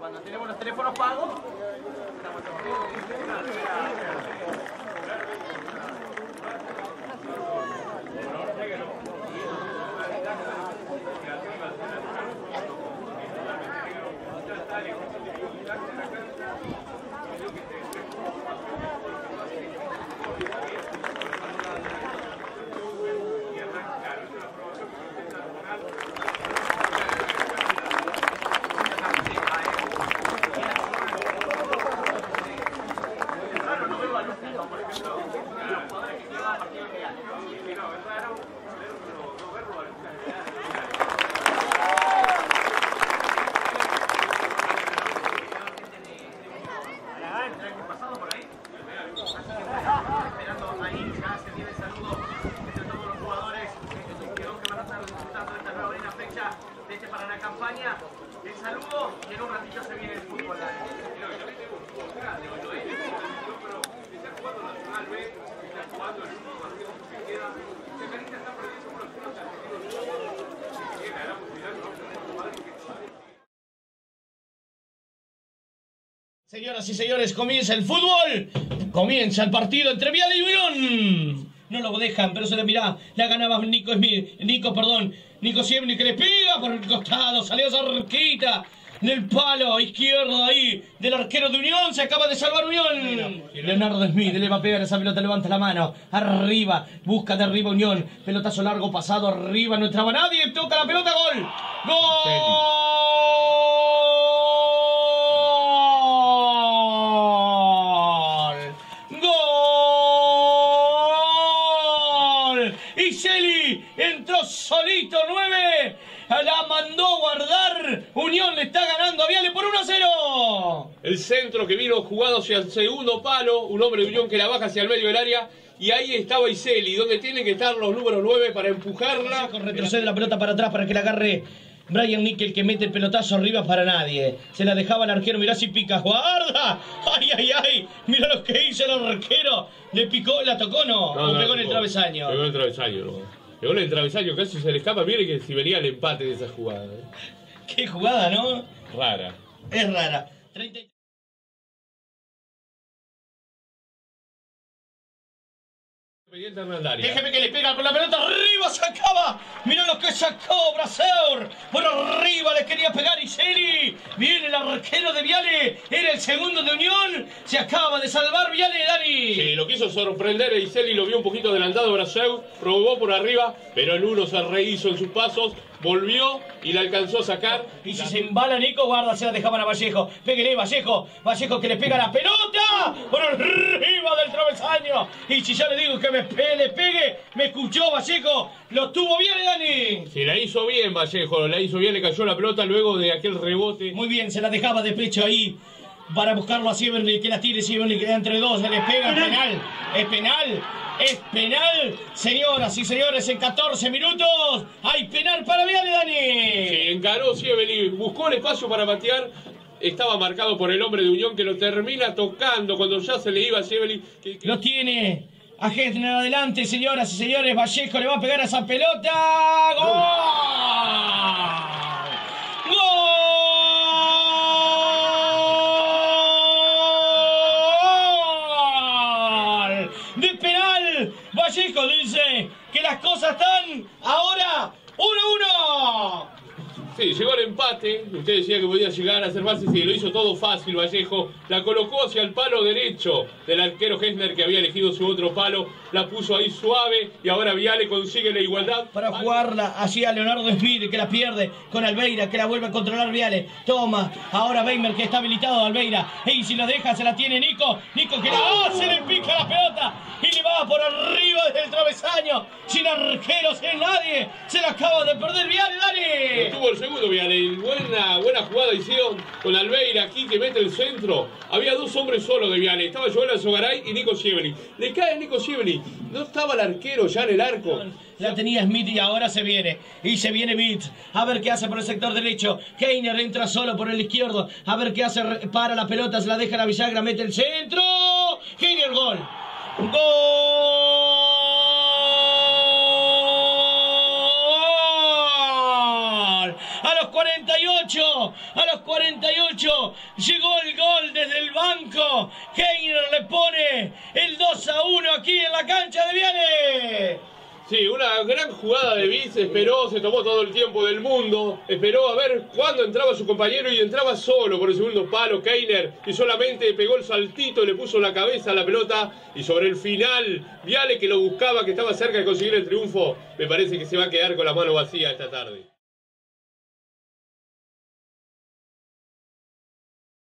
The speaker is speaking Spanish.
Cuando tenemos los teléfonos pagos, el saludo y en un ratito se viene el fútbol. Señoras y señores, comienza el fútbol. Comienza el partido entre Viale y Unión. No lo dejan, pero se le mira. La ganaba Nico Sciemny, que le pega por el costado. Salió cerquita del palo izquierdo ahí del arquero de Unión. Se acaba de salvar Unión. Leonardo Smith le va a pegar esa pelota. Levanta la mano. Arriba. Busca de arriba Unión. Pelotazo largo pasado. Arriba. No entraba nadie. Toca la pelota. Gol. Gol. Entró solito 9, la mandó guardar. Unión le está ganando a Viale por 1-0. El centro que vino jugado hacia el segundo palo, un hombre de Unión que la baja hacia el medio del área. Y ahí estaba Iseli, donde tienen que estar los números 9 para empujarla. Retrocede la pelota para atrás para que la agarre Brian Nickel, que mete el pelotazo arriba para nadie. Se la dejaba el arquero, mirá si pica. ¡Guarda! ¡Ay, ay, ay! Mirá lo que hizo el arquero. Le picó, la tocó, ¿no? O pegó en el travesaño. Pegó en el travesaño, ¿no? Pegó en el travesaño, casi se le escapa. Mire que si venía el empate de esa jugada. Qué jugada, ¿no? Rara. Es rara. 33. Déjeme que le pega con la pelota, arriba sacaba. Mirá lo que sacó Brasseur. Por arriba le quería pegar Iseli. Viene el arquero de Viale. Era el segundo de Unión. Se acaba de salvar Viale, Dani. Sí, lo quiso sorprender. Iseli lo vio un poquito adelantado. Brasseur probó por arriba, pero el uno se rehizo en sus pasos. Volvió y la alcanzó a sacar. Y si se embala Nico, guarda, se la dejaban a Vallejo. Péguele, Vallejo. Vallejo que le pega la pelota por arriba del travesaño. Y si ya le digo que le pegue, me escuchó Vallejo. Lo tuvo bien, Dani. Sí, la hizo bien Vallejo, la hizo bien, le cayó la pelota luego de aquel rebote. Muy bien, se la dejaba de pecho ahí para buscarlo a Sciemny, que la tire Sciemny, queda entre dos, se le pega, es penal. Es penal. Es penal, señoras y señores, en 14 minutos hay penal para Viale, Dani. Sí, encaró Sciemny, buscó el espacio para patear, estaba marcado por el hombre de Unión que lo termina tocando cuando ya se le iba a Sciemny. Lo tiene a Gessner adelante, señoras y señores, Vallejo le va a pegar a esa pelota. ¡Gol! ¡Gol! De penal, Vallejo dice que las cosas están ahora 1-1. Sí, llegó el empate, usted decía que podía llegar a hacer más, sí, lo hizo todo fácil Vallejo, la colocó hacia el palo derecho del arquero Gessner que había elegido su otro palo, la puso ahí suave y ahora Viale consigue la igualdad. Para jugarla así a Leonardo Smith, que la pierde con Albeira, que la vuelve a controlar Viale, toma, ahora Weimer que está habilitado, Albeira, y si lo deja se la tiene Nico que la hace, le pica la pelota y le va por arriba del travesaño, sin arquero, sin nadie, se la acaba de perder Viale, Dani. Estuvo el segundo Viale, buena jugada hicieron con Albeira aquí que mete el centro, había dos hombres solos de Viale, estaba Joel Azogaray y Nico Sciemny, le cae Nico Sciemny, no estaba el arquero ya en el arco. La tenía Smith y ahora se viene. Y se viene Beat. A ver qué hace por el sector derecho. Keiner entra solo por el izquierdo. A ver qué hace. Para la pelota. Se la deja a la Villagra. Mete el centro. Keiner, gol. ¡Gol! A los 48 llegó el gol desde el banco. Keiner le pone el 2-1 aquí en la cancha de Viale. Sí, una gran jugada de Vitz, esperó, se tomó todo el tiempo del mundo, esperó a ver cuándo entraba su compañero y entraba solo por el segundo palo Keiner y solamente pegó el saltito, le puso la cabeza a la pelota y sobre el final Viale, que lo buscaba, que estaba cerca de conseguir el triunfo, me parece que se va a quedar con la mano vacía esta tarde.